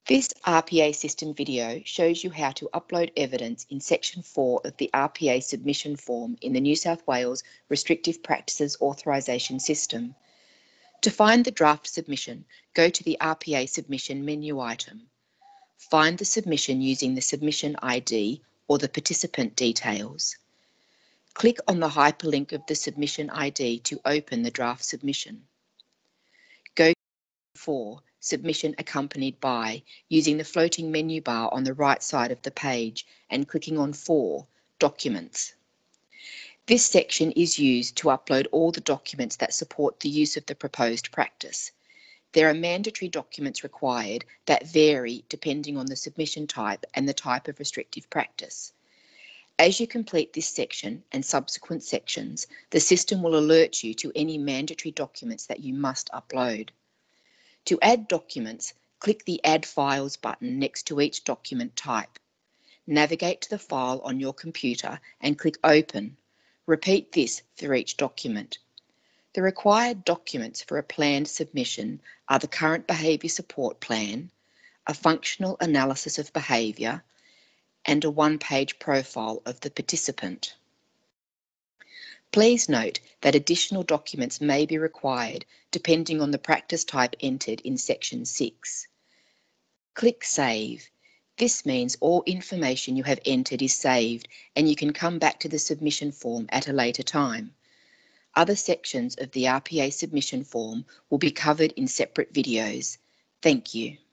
This RPA system video shows you how to upload evidence in Section 4 of the RPA Submission Form in the New South Wales Restrictive Practices Authorisation System. To find the draft submission, go to the RPA Submission menu item. Find the submission using the Submission ID or the participant details. Click on the hyperlink of the Submission ID to open the draft submission. Go to 4, Submission Accompanied By, using the floating menu bar on the right side of the page and clicking on 4, Documents. This section is used to upload all the documents that support the use of the proposed practice. There are mandatory documents required that vary depending on the submission type and the type of restrictive practice. As you complete this section and subsequent sections, the system will alert you to any mandatory documents that you must upload. To add documents, click the Add Files button next to each document type. Navigate to the file on your computer and click Open. Repeat this for each document. The required documents for a planned submission are the Current Behaviour Support Plan, a functional analysis of behaviour, and a one-page profile of the participant. Please note that additional documents may be required depending on the practice type entered in Section 6. Click Save. This means all information you have entered is saved and you can come back to the submission form at a later time. Other sections of the RPA submission form will be covered in separate videos. Thank you.